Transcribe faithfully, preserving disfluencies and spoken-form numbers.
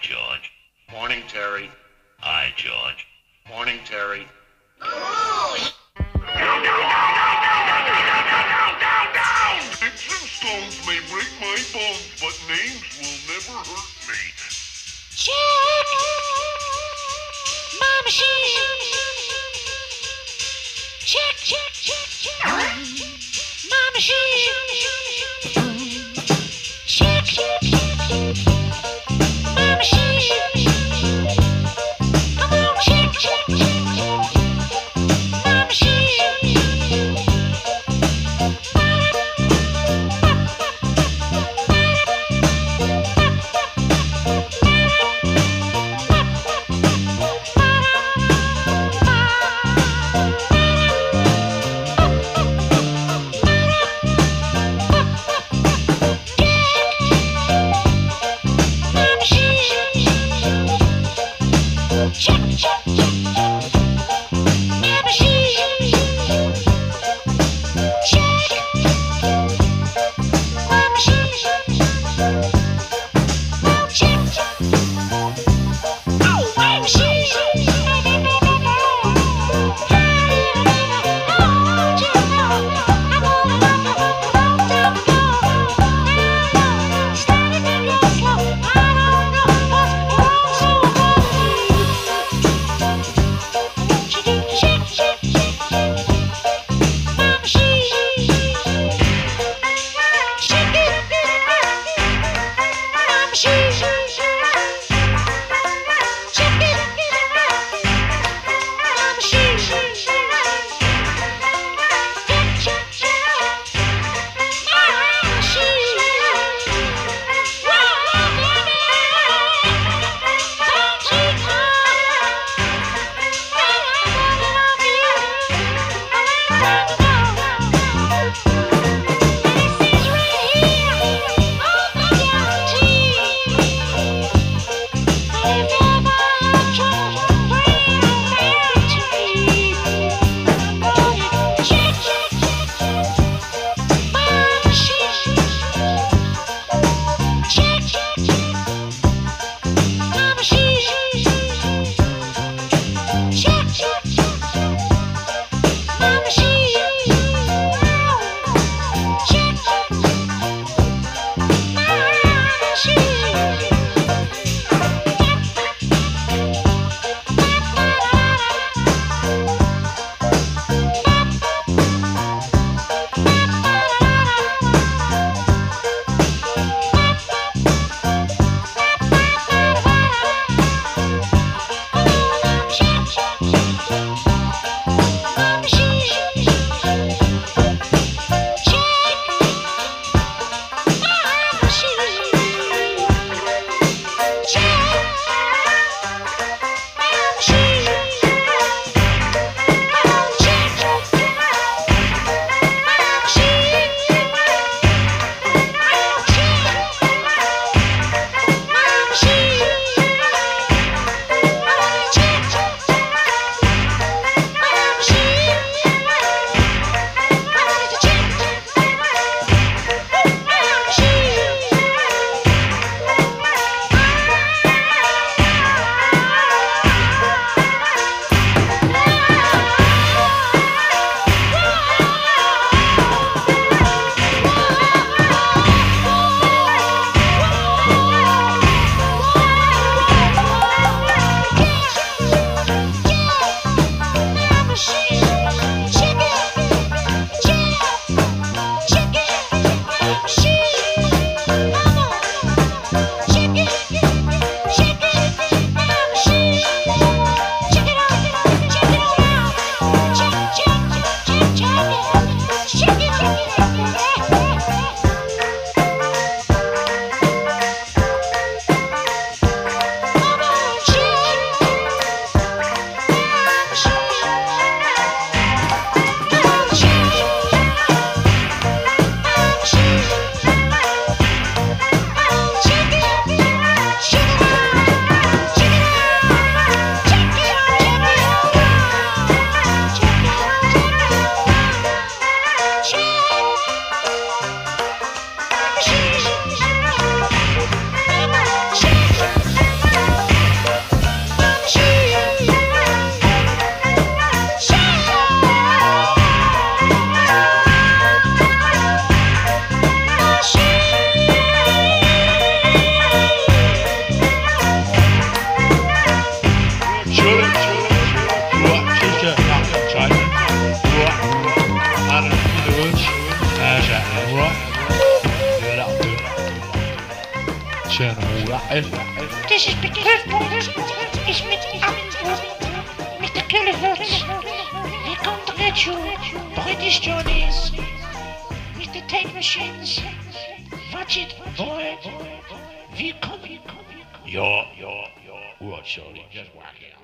George. Morning, Terry. Hi, George. Morning, Terry. Sticks and stones may break my bones, but names will never hurt me. Check! Mama, she's... Check, check, check, check. Mama, she's... Check, check, check. Mama, she's... Come on, check, check, check. Mama, she's... zijn horen. En This is Big Curveball. Is met Mister Kilohertz. We come to get you. British Johnnies. Mister Tape Machines. Watch it, boy. We come, we come, we come. ja, ja, ja. Hoor, sorry. Dat is waar, ja.